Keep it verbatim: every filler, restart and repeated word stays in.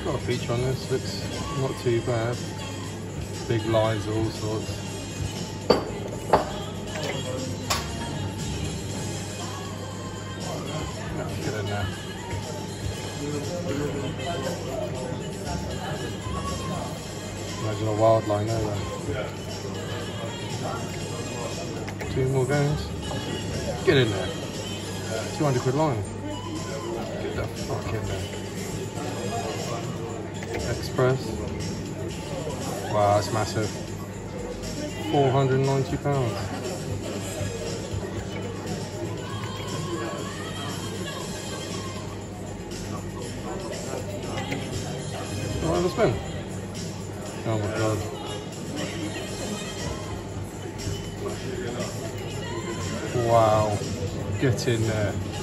Got a feature on this, looks not too bad. Big lines of all sorts. Yeah, get in there. Imagine a wild line there then. Two more games. Get in there. two hundred quid line. Get the fuck in there. Express. Wow, that's massive. four hundred and ninety pounds. I'll have a spin. Oh my god. Wow. Get in there.